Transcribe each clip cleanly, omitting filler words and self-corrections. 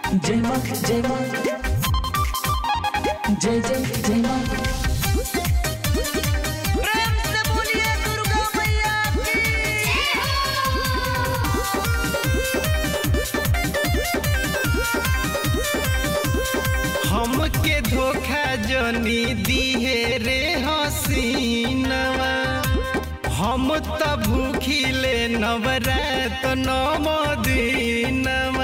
जय मां जय मां जय जय जय मां। प्रेम से बोलिए दुर्गा मैया की। हमके धोखा जनी दिहे रे हसीनवा, हम त भूखिले नवरात नव दिनवा।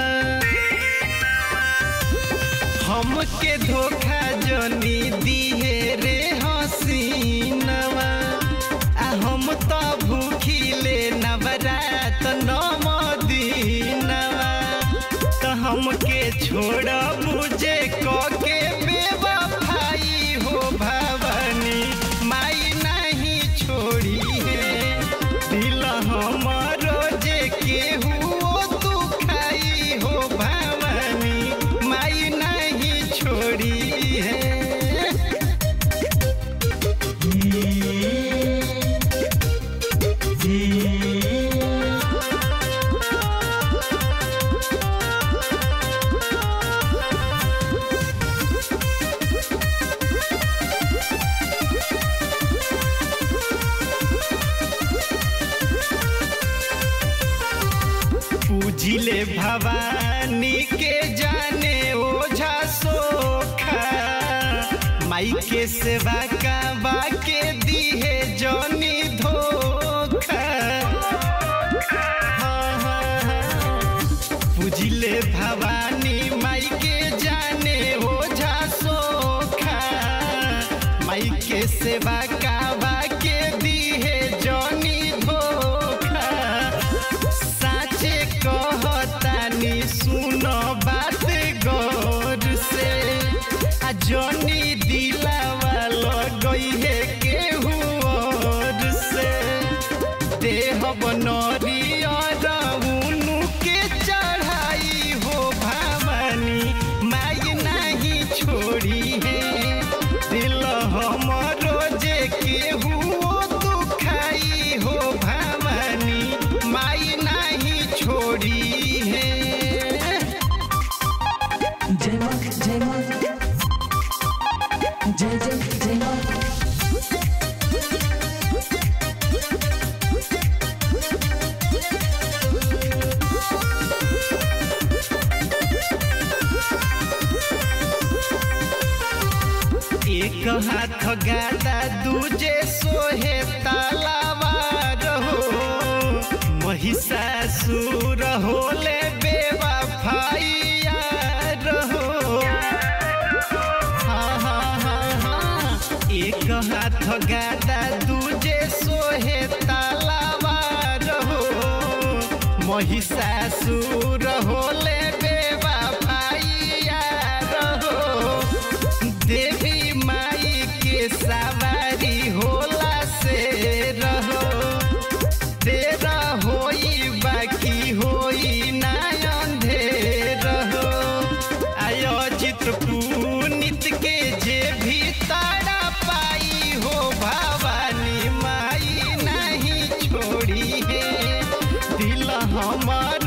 हमके धोखा जनी दिहे रे हसीनवा, हम त भूखिले नवरात नव दिनवा। त हमके छोड़ बुझे के बेवफाई हो भवानी माई नहीं छोड़ी है। दिल हमारो जे केहू तू खाई हो भवानी माई नहीं छोड़ी है। पूजिले भवानी के जाने ओझा सोखा, माई के सेवा का बाके दिहे जनी धोखा। पूजिले भवानी माई के जाने ओझा सोखा, माई के सेवा का बाके दिहे जनी धोखा। साचे कहतानी सुनो बात गौर से, जनी दिलावा लगई है केहू और से। देह बनरी और उनु के चढ़ाई हो भवानी माई नहीं छोड़ी है। दिल हमरो जे केहू तू खाई हो भवानी माई नहीं छोड़ी है। जय मां जय मां जय जय जय मां। एक हाथ गादा दूजे सोहे तलवार हो, महिषासुर होले बेवफाइया रहो। एक हाथ गादा दूजे सोहे तलवार हो, महिषासुर होले बेवफाइया रहो। देवी माई के सवारी होला से रहो, तेरा होई बाकी होई ना अंधेर हो। आयोजित पुनित के जे भी तारा पाई हो भवानी माई नहीं छोड़ी है। दिल हमार